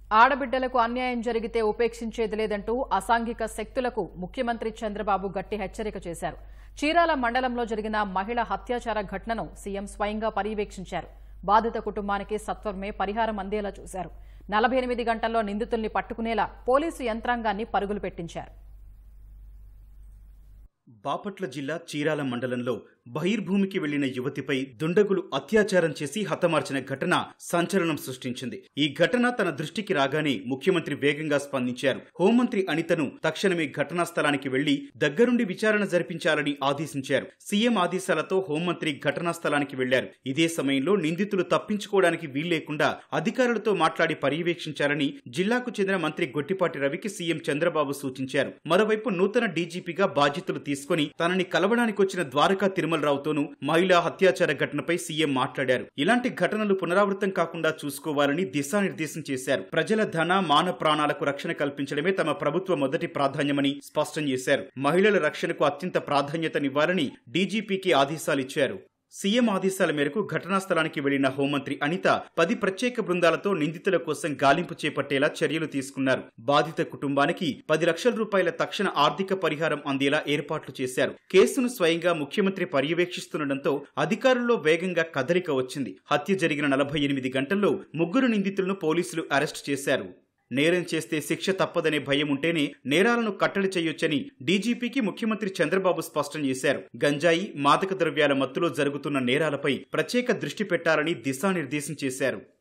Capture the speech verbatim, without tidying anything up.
ఆడబిడ్డలకు అన్యాయం జరిగితే ఉపేక్షించేది లేదంటూ అసాంఘిక శక్తులకు ముఖ్యమంత్రి చంద్రబాబు గట్టి హెచ్చరిక చేశారు. చీరాల మండలంలో జరిగిన మహిళ హత్యాచార ఘటనను సీఎం స్వయంగా పర్యవేక్షించారు. బాధిత కుటుంబానికి సత్వరమే పరిహారం అందేలా చూశారు. నలభై ఎనిమిది గంటల్లో నిందితుల్ని పట్టుకునేలా పోలీసు యంత్రాంగాన్ని పరుగులు పెట్టించారు. బాపట్ల జిల్లా చీరాల మండలంలో బహిర్భూమికి వెళ్లిన యువతిపై దుండగులు అత్యాచారం చేసి హతమార్చిన ఘటన సంచలనం సృష్టించింది. ఈ ఘటన తన దృష్టికి రాగానే ముఖ్యమంత్రి వేగంగా స్పందించారు. హోంమంత్రి అనితను తక్షణమే ఘటనా స్థలానికి వెళ్లి దగ్గరుండి విచారణ జరిపించాలని ఆదేశించారు. సీఎం ఆదేశాలతో హోంమంత్రి ఘటనా స్థలానికి వెళ్లారు. ఇదే సమయంలో నిందితులు తప్పించుకోవడానికి వీల్లేకుండా అధికారులతో మాట్లాడి పర్యవేక్షించాలని జిల్లాకు చెందిన మంత్రి గొట్టిపాటి రవికి సీఎం చంద్రబాబు సూచించారు. మరోవైపు నూతన డీజీపీగా బాధ్యతలు తీసుకుని తనని కలవడానికి వచ్చిన ద్వారకా తిరుమల రావుతోనూ మహిళా హత్యాచార ఘటనపై సీఎం మాట్లాడారు. ఇలాంటి ఘటనలు పునరావృతం కాకుండా చూసుకోవాలని దిశానిర్దేశం చేశారు. ప్రజల ధన మాన ప్రాణాలకు రక్షణ కల్పించడమే తమ ప్రభుత్వ మొదటి ప్రాధాన్యమని స్పష్టం చేశారు. మహిళల రక్షణకు అత్యంత ప్రాధాన్యతనివ్వాలని డీజీపీకి ఆదేశాలిచ్చారు. సీఎం ఆదేశాల మేరకు ఘటనా స్థలానికి వెళ్లిన హోంమంత్రి అనిత పది ప్రత్యేక బృందాలతో నిందితుల కోసం గాలింపు చేపట్టేలా చర్యలు తీసుకున్నారు. బాధిత కుటుంబానికి పది లక్షల రూపాయల తక్షణ ఆర్థిక పరిహారం అందేలా ఏర్పాట్లు చేశారు. కేసును స్వయంగా ముఖ్యమంత్రి పర్యవేక్షిస్తుండటంతో అధికారుల్లో వేగంగా కదలిక వచ్చింది. హత్య జరిగిన నలభై ఎనిమిది గంటల్లో ముగ్గురు నిందితులను పోలీసులు అరెస్టు చేశారు. నేరం చేస్తే శిక్ష తప్పదనే భయం ఉంటేనే నేరాలను కట్టడి చేయొచ్చని డీజీపీకి ముఖ్యమంత్రి చంద్రబాబు స్పష్టం చేశారు. గంజాయి, మాదక ద్రవ్యాల మత్తులో జరుగుతున్న నేరాలపై ప్రత్యేక దృష్టి పెట్టాలని దిశానిర్దేశం చేశారు.